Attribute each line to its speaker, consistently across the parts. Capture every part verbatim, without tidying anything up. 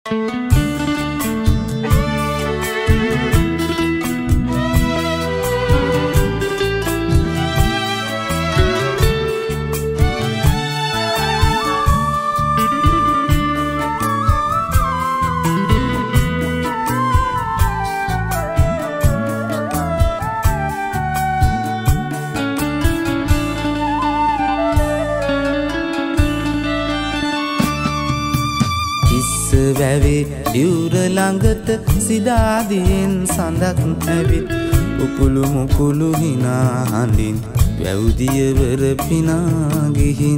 Speaker 1: වැවේ යුර ළඟට සිදාදියෙන් සඳක් ඇවිත් උකුළු මුකුළු හිනා හඬින් වැව්දියවර පිනා ගිහින්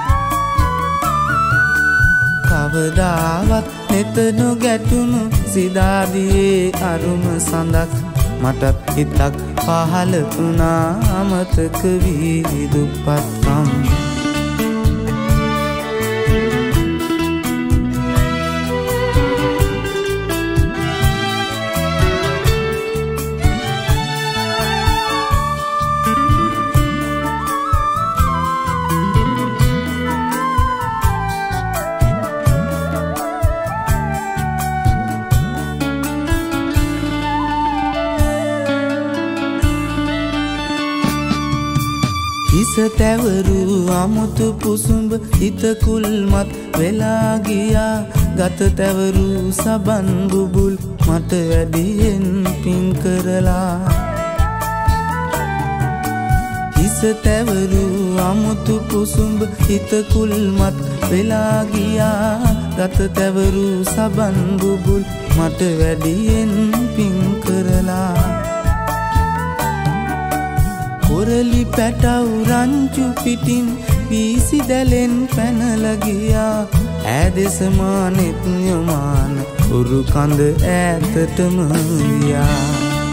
Speaker 1: කවදාවත් නෙත නොගැටුණු සිදාදියේ අරුම සඳක් මටත් හිතක් පහළ වුණා අමතක වී දුප්පත්කම් හිස තැවරු අමුතු පුසුඹ හිත කුල්මත් වෙලා ගියා ගත තැවරු සබන් බුබුල් මට වැඩියෙන් පින් කරලා හිස තැවරු අමුතු පුසුඹ හිත කුල්මත් වෙලා ගියා ගත තැවරු සබන් බුබුල් මට වැඩියෙන් පින් කරලා කොරලි පැටව් රංචු පිටින් වීසි දැලෙන් පැනල ගියා ඈදෙස මානෙත් යොමාන උරු කඳ ඈතටම ගියා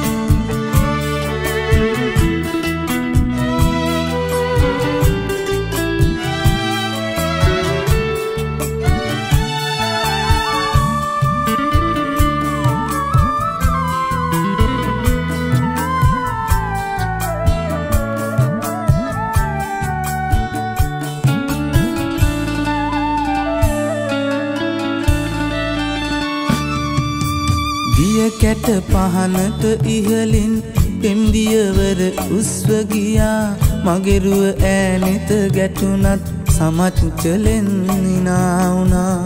Speaker 1: දිය කැට පහනට ඉහලින් පෙම්දියවර උස්ව ගියා මගෙරුව ඈනෙත ගැටුණත් සමච්චලෙන් නිනා වුණා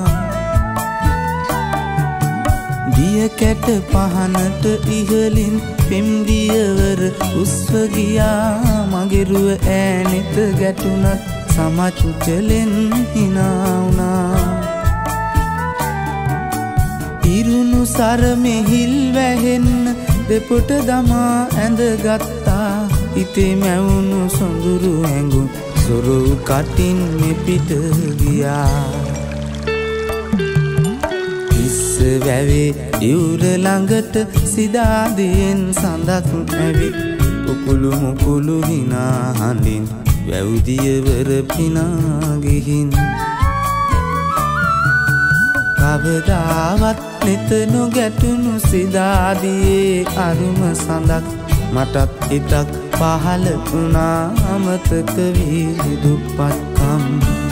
Speaker 1: දිය කැට පහනට ඉහලින් පෙම්දියවර උස්ව ගියා මගෙරුව ඈනෙත ගැටුණත් සමච්චලෙන් හිනා වුණා ඉරුණු සර මෙහිල් වැහෙන්න දෙපොට දමා ඇඳගත්තා හිතේ මැවුණු සොඳුරු ඇඟුම් සොරු කටින් මෙපිට ගියා හිස් වැවේ යුර ළඟට සිදාදියෙන් සඳක් ඇවිත් උකුළු මුකුළු හිනා හඬින් වැව්දියවර පිනා ගිහින් කවදාවත් නෙත නොගැටුණු සිදාදියේ අරුම සඳක් මටත් හිතක් පහළ වුණා අමතක වී දුප්පත්කම්